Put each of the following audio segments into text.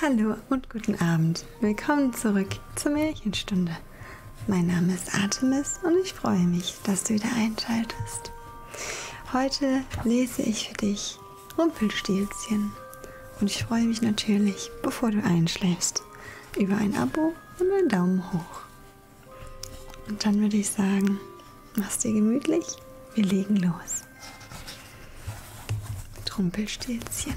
Hallo und guten Abend. Willkommen zurück zur Märchenstunde. Mein Name ist Artemis und ich freue mich, dass du wieder einschaltest. Heute lese ich für dich Rumpelstilzchen und ich freue mich natürlich, bevor du einschläfst, über ein Abo und einen Daumen hoch. Und dann würde ich sagen, mach's dir gemütlich, wir legen los. Rumpelstilzchen.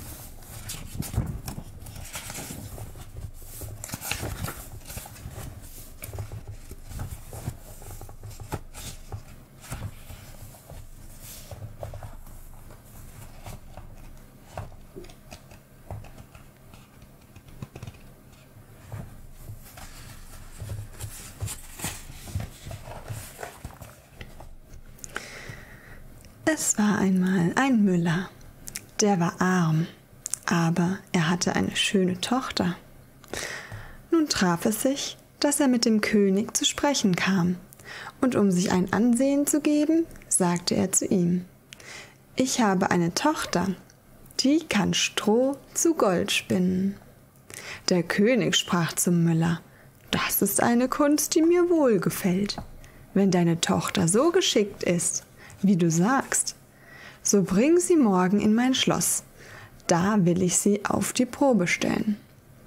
Es war einmal ein Müller, der war arm, aber er hatte eine schöne Tochter. Nun traf es sich, dass er mit dem König zu sprechen kam, und um sich ein Ansehen zu geben, sagte er zu ihm: Ich habe eine Tochter, die kann Stroh zu Gold spinnen. Der König sprach zum Müller: Das ist eine Kunst, die mir wohlgefällt. Wenn deine Tochter so geschickt ist, wie du sagst, so bring sie morgen in mein Schloss. Da will ich sie auf die Probe stellen.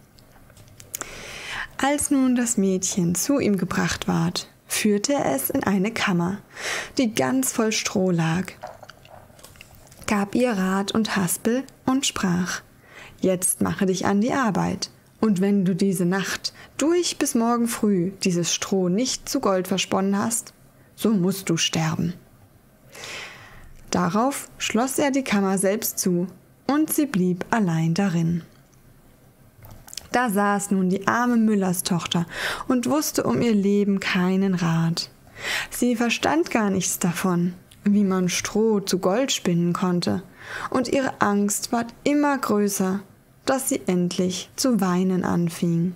Als nun das Mädchen zu ihm gebracht ward, führte er es in eine Kammer, die ganz voll Stroh lag, gab ihr Rat und Haspel und sprach: Jetzt mache dich an die Arbeit, und wenn du diese Nacht durch bis morgen früh dieses Stroh nicht zu Gold versponnen hast, so musst du sterben. Darauf schloss er die Kammer selbst zu, und sie blieb allein darin. Da saß nun die arme Müllerstochter und wusste um ihr Leben keinen Rat. Sie verstand gar nichts davon, wie man Stroh zu Gold spinnen konnte, und ihre Angst ward immer größer, dass sie endlich zu weinen anfing.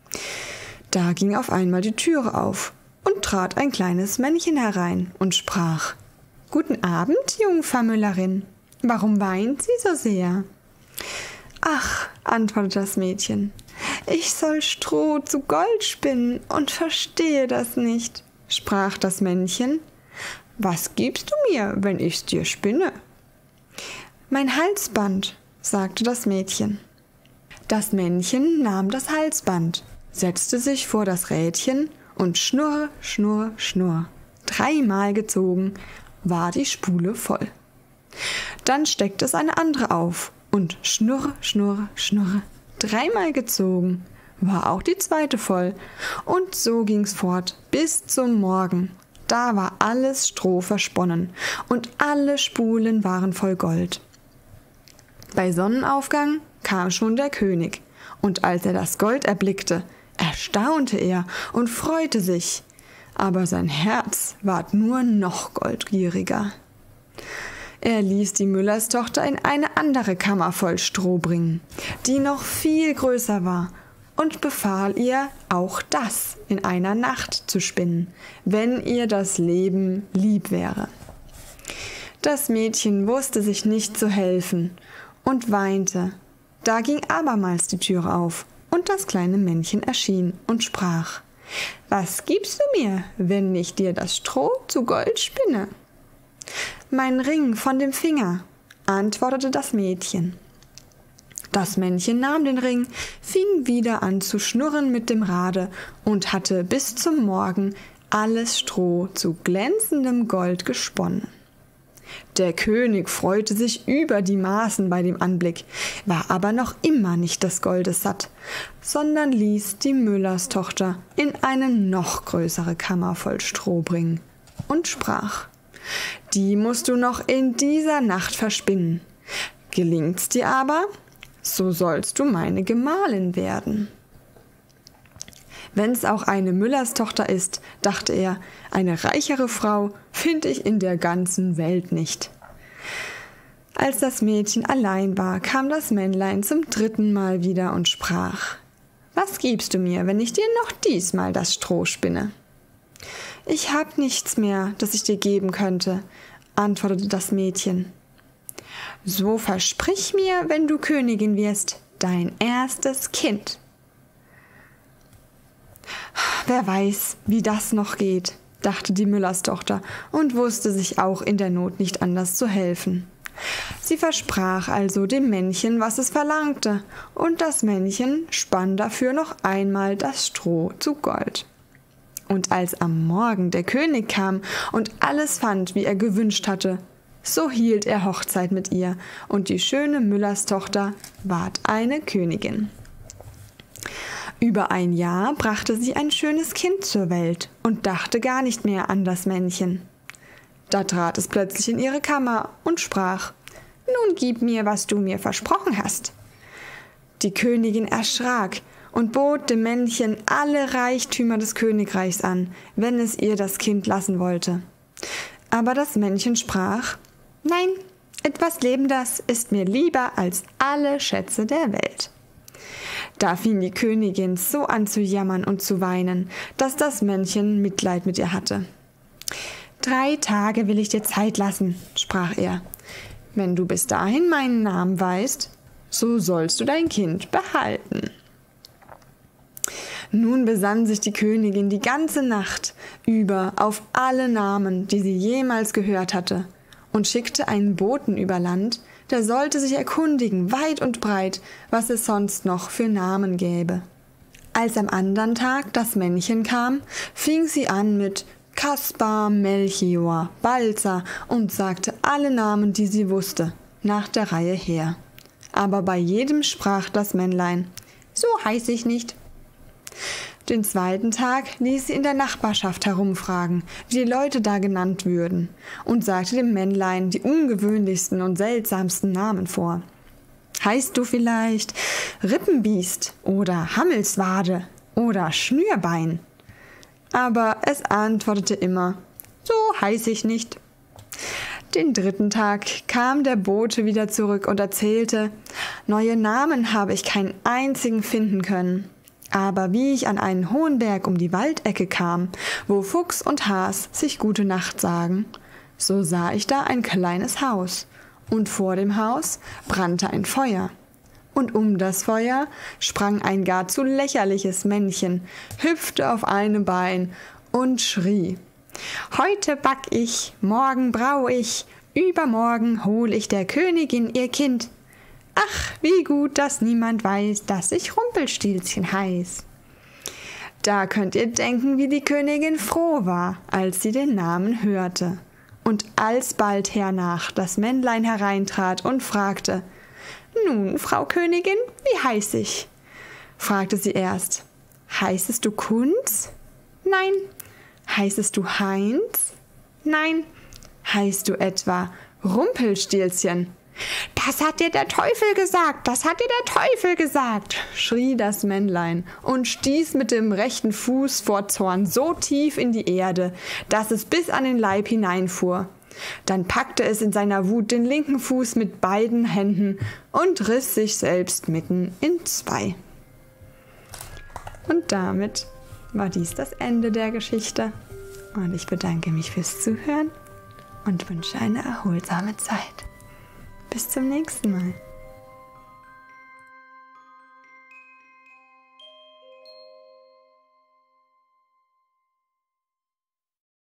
Da ging auf einmal die Türe auf, und trat ein kleines Männchen herein und sprach: »Guten Abend, Jungfer Müllerin. Warum weint sie so sehr?« »Ach«, antwortete das Mädchen, »ich soll Stroh zu Gold spinnen und verstehe das nicht«, sprach das Männchen. »Was gibst du mir, wenn ich's dir spinne?« »Mein Halsband«, sagte das Mädchen. Das Männchen nahm das Halsband, setzte sich vor das Rädchen und schnurr, schnurr, schnurr, 3-mal gezogen, war die Spule voll. Dann steckte es eine andere auf und schnurr, schnurr, schnurr, 3-mal gezogen, war auch die zweite voll. Und so ging's fort bis zum Morgen. Da war alles Stroh versponnen und alle Spulen waren voll Gold. Bei Sonnenaufgang kam schon der König, und als er das Gold erblickte, erstaunte er und freute sich. Aber sein Herz ward nur noch goldgieriger. Er ließ die Müllerstochter in eine andere Kammer voll Stroh bringen, die noch viel größer war, und befahl ihr, auch das in einer Nacht zu spinnen, wenn ihr das Leben lieb wäre. Das Mädchen wusste sich nicht zu helfen und weinte. Da ging abermals die Türe auf, und das kleine Männchen erschien und sprach: »Was gibst du mir, wenn ich dir das Stroh zu Gold spinne?« »Mein Ring von dem Finger«, antwortete das Mädchen. Das Männchen nahm den Ring, fing wieder an zu schnurren mit dem Rade und hatte bis zum Morgen alles Stroh zu glänzendem Gold gesponnen. Der König freute sich über die Maßen bei dem Anblick, war aber noch immer nicht des Goldes satt, sondern ließ die Müllerstochter in eine noch größere Kammer voll Stroh bringen und sprach: »Die musst du noch in dieser Nacht verspinnen. Gelingt's dir aber, so sollst du meine Gemahlin werden.« Wenn's auch eine Müllerstochter ist, dachte er, eine reichere Frau finde ich in der ganzen Welt nicht. Als das Mädchen allein war, kam das Männlein zum 3. Mal wieder und sprach: »Was gibst du mir, wenn ich dir noch diesmal das Stroh spinne?« »Ich hab nichts mehr, das ich dir geben könnte«, antwortete das Mädchen. »So versprich mir, wenn du Königin wirst, dein erstes Kind. Wer weiß, wie das noch geht, dachte die Müllerstochter und wusste sich auch in der Not nicht anders zu helfen. Sie versprach also dem Männchen, was es verlangte, und das Männchen spann dafür noch einmal das Stroh zu Gold. Und als am Morgen der König kam und alles fand, wie er gewünscht hatte, so hielt er Hochzeit mit ihr, und die schöne Müllerstochter ward eine Königin. Über ein Jahr brachte sie ein schönes Kind zur Welt und dachte gar nicht mehr an das Männchen. Da trat es plötzlich in ihre Kammer und sprach: »Nun gib mir, was du mir versprochen hast.« Die Königin erschrak und bot dem Männchen alle Reichtümer des Königreichs an, wenn es ihr das Kind lassen wollte. Aber das Männchen sprach: »Nein, etwas Lebendes ist mir lieber als alle Schätze der Welt.« Da fing die Königin so an zu jammern und zu weinen, dass das Männchen Mitleid mit ihr hatte. »3 Tage will ich dir Zeit lassen«, sprach er. »Wenn du bis dahin meinen Namen weißt, so sollst du dein Kind behalten.« Nun besann sich die Königin die ganze Nacht über auf alle Namen, die sie jemals gehört hatte, und schickte einen Boten über Land, der sollte sich erkundigen, weit und breit, was es sonst noch für Namen gäbe. Als am andern Tag das Männchen kam, fing sie an mit Kaspar, Melchior, Balzer und sagte alle Namen, die sie wusste, nach der Reihe her. Aber bei jedem sprach das Männlein: »So heiß ich nicht.« Den 2. Tag ließ sie in der Nachbarschaft herumfragen, wie die Leute da genannt würden, und sagte dem Männlein die ungewöhnlichsten und seltsamsten Namen vor. »Heißt du vielleicht Rippenbiest oder Hammelswade oder Schnürbein?« Aber es antwortete immer: »So heiß ich nicht.« Den 3. Tag kam der Bote wieder zurück und erzählte: »Neue Namen habe ich keinen einzigen finden können. Aber wie ich an einen hohen Berg um die Waldecke kam, wo Fuchs und Has sich gute Nacht sagen, so sah ich da ein kleines Haus, und vor dem Haus brannte ein Feuer. Und um das Feuer sprang ein gar zu lächerliches Männchen, hüpfte auf einem Bein und schrie: »Heute back ich, morgen brau ich, übermorgen hol ich der Königin ihr Kind. Ach, wie gut, dass niemand weiß, dass ich Rumpelstilzchen heiß.« Da könnt ihr denken, wie die Königin froh war, als sie den Namen hörte. Und alsbald hernach das Männlein hereintrat und fragte: »Nun, Frau Königin, wie heiß ich?« Fragte sie erst: »Heißest du Kunz?« »Nein.« »Heißest du Heinz?« »Nein.« »Heißt du etwa Rumpelstilzchen?« »Das hat dir der Teufel gesagt, das hat dir der Teufel gesagt«, schrie das Männlein und stieß mit dem rechten Fuß vor Zorn so tief in die Erde, dass es bis an den Leib hineinfuhr. Dann packte es in seiner Wut den linken Fuß mit beiden Händen und riss sich selbst mitten in 2. Und damit war dies das Ende der Geschichte. Und ich bedanke mich fürs Zuhören und wünsche eine erholsame Zeit. Bis zum nächsten Mal.